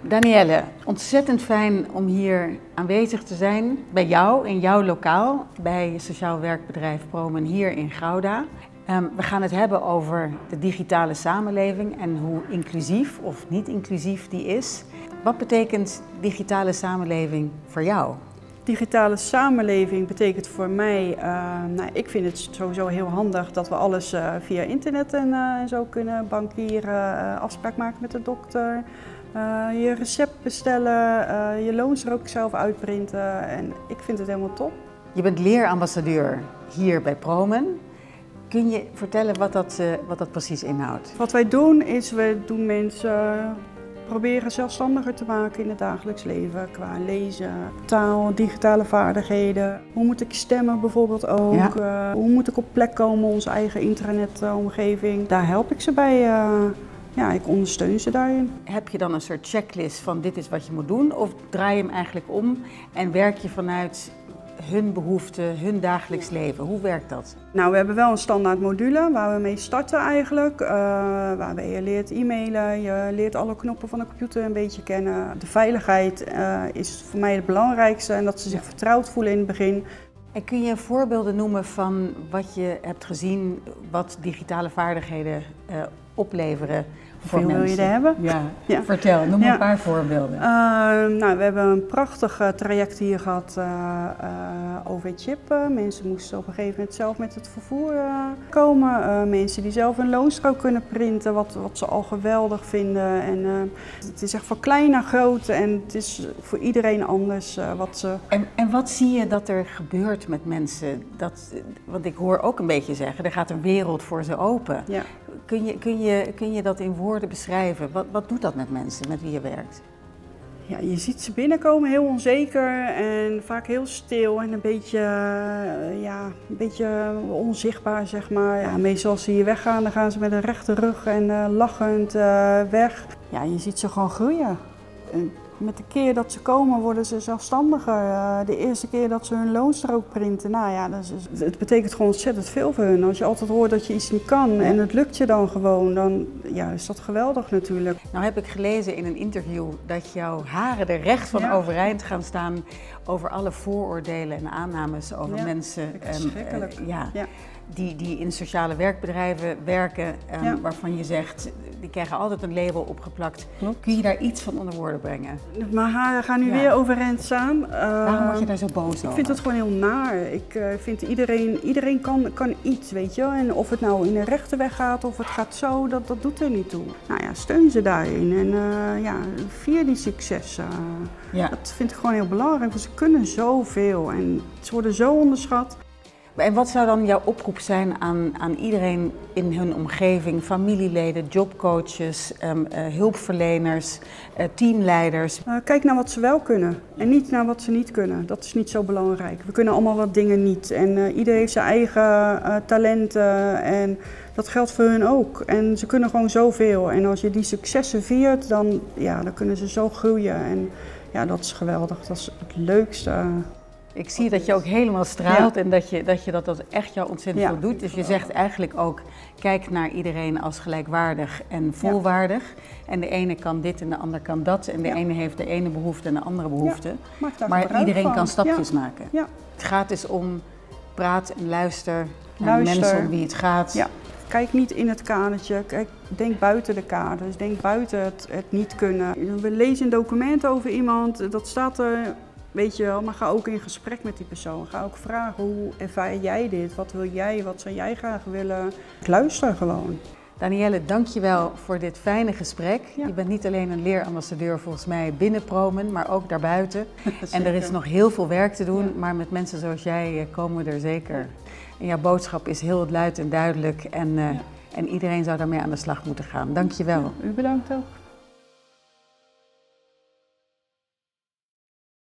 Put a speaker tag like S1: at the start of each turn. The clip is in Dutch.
S1: Danielle, ontzettend fijn om hier aanwezig te zijn bij jou in jouw lokaal, bij Sociaal Werkbedrijf Promen hier in Gouda. We gaan het hebben over de digitale samenleving en hoe inclusief of niet inclusief die is. Wat betekent digitale samenleving voor jou?
S2: Digitale samenleving betekent voor mij, ik vind het sowieso heel handig dat we alles via internet en zo kunnen bankieren, afspraak maken met de dokter, je recept bestellen, je loonstrook zelf uitprinten en ik vind het helemaal top.
S1: Je bent leerambassadeur hier bij Promen. Kun je vertellen wat dat precies inhoudt?
S2: Wat wij doen is, we doen mensen proberen zelfstandiger te maken in het dagelijks leven qua lezen, taal, digitale vaardigheden. Hoe moet ik stemmen bijvoorbeeld ook? Ja. Hoe moet ik op plek komen, onze eigen intranetomgeving? Daar help ik ze bij. Ik ondersteun ze daarin.
S1: Heb je dan een soort checklist van dit is wat je moet doen? Of draai je hem eigenlijk om en werk je vanuit hun behoeften, hun dagelijks leven? Hoe werkt dat?
S2: Nou, we hebben wel een standaard module waar we mee starten eigenlijk. Waarbij je leert e-mailen, je leert alle knoppen van de computer een beetje kennen. De veiligheid is voor mij het belangrijkste en dat ze zich vertrouwd voelen in het begin.
S1: En kun je voorbeelden noemen van wat je hebt gezien, wat digitale vaardigheden opleveren voor
S2: Hoeveel
S1: mensen?
S2: wil je er hebben?
S1: Ja. Vertel, noem een paar voorbeelden.
S2: We hebben een prachtig traject hier gehad over chip. Mensen moesten op een gegeven moment zelf met het vervoer komen. Mensen die zelf een loonstrook kunnen printen, wat ze al geweldig vinden. En, het is echt van klein naar groot en het is voor iedereen anders wat ze...
S1: En wat zie je dat er gebeurt met mensen? Want ik hoor ook een beetje zeggen, er gaat een wereld voor ze open.
S2: Ja.
S1: Kun je dat in woorden beschrijven? Wat doet dat met mensen met wie je werkt?
S2: Ja, je ziet ze binnenkomen heel onzeker en vaak heel stil en een beetje onzichtbaar, zeg maar. Ja, meestal als ze hier weggaan, dan gaan ze met een rechte rug en lachend weg. Ja, je ziet ze gewoon groeien. En met de keer dat ze komen worden ze zelfstandiger. De eerste keer dat ze hun loonstrook printen, het betekent gewoon ontzettend veel voor hun. Als je altijd hoort dat je iets niet kan en het lukt je dan gewoon, dan is dat geweldig natuurlijk.
S1: Nou heb ik gelezen in een interview dat jouw haren er recht van overeind gaan staan over alle vooroordelen en aannames over mensen. Die in sociale werkbedrijven werken, waarvan je zegt, die krijgen altijd een label opgeplakt.
S2: Klopt.
S1: Kun je daar iets van onder woorden brengen?
S2: Mijn haren gaan nu weer overeind staan.
S1: Waarom word je daar zo boos over?
S2: Ik vind het gewoon heel naar. Ik vind iedereen kan iets, weet je wel. En of het nou in een rechte weg gaat of het gaat zo, dat doet er niet toe. Nou ja, steun ze daarin en vier die successen. Dat vind ik gewoon heel belangrijk, want ze kunnen zoveel en ze worden zo onderschat.
S1: En wat zou dan jouw oproep zijn aan iedereen in hun omgeving, familieleden, jobcoaches, hulpverleners, teamleiders?
S2: Kijk naar wat ze wel kunnen en niet naar wat ze niet kunnen. Dat is niet zo belangrijk. We kunnen allemaal wat dingen niet en ieder heeft zijn eigen talenten en dat geldt voor hun ook. En ze kunnen gewoon zoveel en als je die successen viert, dan kunnen ze zo groeien en dat is geweldig. Dat is het leukste.
S1: Ik zie dat je ook helemaal straalt en dat echt jou ontzettend veel doet. Dus je zegt eigenlijk ook, kijk naar iedereen als gelijkwaardig en volwaardig. En de ene kan dit en de ander kan dat. En de ene heeft de ene behoefte en de andere behoefte. Maar iedereen kan stapjes maken. Ja. Het gaat dus om praat en luister naar de mensen om wie het gaat.
S2: Ja. Kijk niet in het kadertje, denk buiten de kaders, denk buiten het niet kunnen. We lezen een document over iemand, dat staat er. Weet je wel, maar ga ook in gesprek met die persoon. Ga ook vragen, hoe ervaar jij dit? Wat wil jij? Wat zou jij graag willen? Luister gewoon.
S1: Danielle, dankjewel voor dit fijne gesprek. Ja. Je bent niet alleen een leerambassadeur volgens mij binnen Promen, maar ook daarbuiten. En er is nog heel veel werk te doen, maar met mensen zoals jij komen we er zeker. En jouw boodschap is heel luid en duidelijk en iedereen zou daarmee aan de slag moeten gaan. Dankjewel.
S2: U bedankt ook.